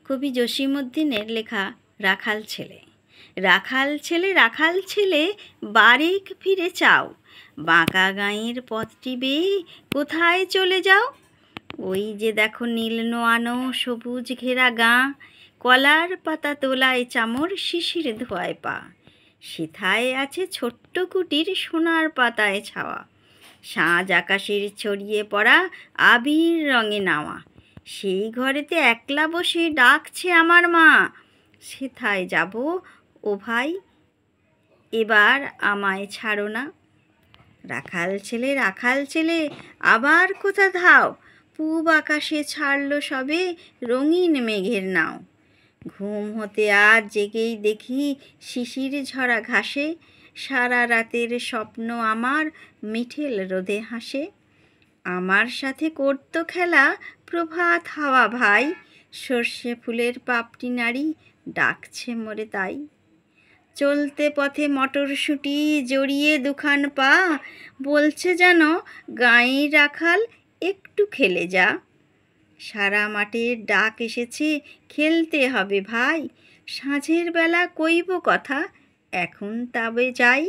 কবি জসীমউদ্দীনের লেখা রাখাল ছেলে। রাখাল ছেলে রাখাল ছেলে বারেক ফিরে চাও, বাঁকা গাঁয়ের পথটি বেয়ে কোথায় চলে যাও? ওই যে দেখো নীল নোয়ানো সবুজ ঘেরা গাঁ, কলার পাতা তোলায় চামর শিশির ধোয়ায় পা, সেথায় আছে ছোট্ট কুটির সোনার পাতায় ছাওয়া, সাঁঝ আকাশের ছড়িয়ে পড়া আবির রঙে নাওয়া, সেই ঘরেতে একলা বসে ডাকছে আমার মা, সেথায় যাব ও ভাই, এবার আমায় ছাড়ো না। রাখাল ছেলে আবার কোথা ধাও, পূব আকাশে ছাড়লো সবে রঙিন মেঘের নাও। ঘুম হতে আজ জেগেই দেখি শিশির ঝরা ঘাসে, সারা রাতের স্বপ্ন আমার মিঠেল রোদে হাসে। আমার সাথে করতো খেলা প্রভাত হাওয়া ভাই, সর্ষে ফুলের পাপড়ি নাড়ি ডাকছে মোরে তাই। চলতে পথে মটরশুঁটি জড়িয়ে দুখান পা, বলছে যেন গাঁয়ের রাখাল একটু খেলে যা। সারা মাঠের ডাক এসেছে খেলতে হবে ভাই, সাঁঝের বেলা কইব কথা এখন তবে যাই।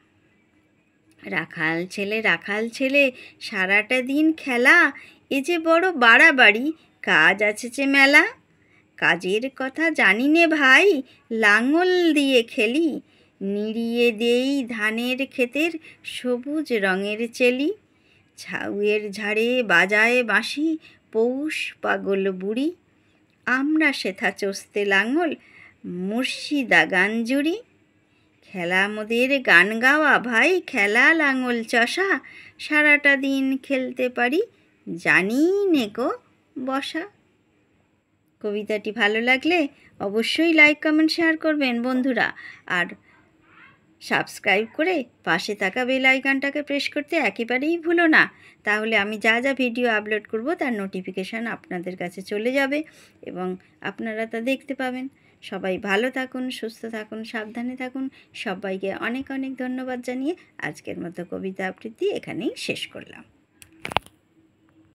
রাখাল ছেলে সারাটা দিন খেলা, এ যে বড় বাড়াবাড়ি, কাজ আছে যে মেলা। কাজের কথা জানি নে ভাই, লাঙল দিয়ে খেলি, নিড়িয়ে দেই ধানের ক্ষেতের সবুজ রঙের চেলি। ঝাউয়ের ঝাড়ে বাজায় বাঁশি পৌষ পাগল বুড়ি, আমরা সেথা চষতে লাঙল মুর্শিদা গান জুড়ি। খেলা মোদের গান গাওয়া ভাই, খেলা লাঙল চষা, সারাটা দিন খেলতে পারি জানি নেকো বসা। কবিতাটি ভালো লাগলে অবশ্যই লাইক কমেন্ট শেয়ার করবেন বন্ধুরা, আর সাবস্ক্রাইব করে পাশে থাকা বেল আইকনটাকে প্রেস করতে একেবারেই ভুলো না, তাহলে আমি যা যা ভিডিও আপলোড করব তার নোটিফিকেশান আপনাদের কাছে চলে যাবে এবং আপনারা তা দেখতে পাবেন। সবাই ভালো থাকুন, সুস্থ থাকুন, সাবধানে থাকুন। সবাইকে অনেক অনেক ধন্যবাদ জানিয়ে আজকের মতো কবিতা আবৃত্তি এখানেই শেষ করলাম।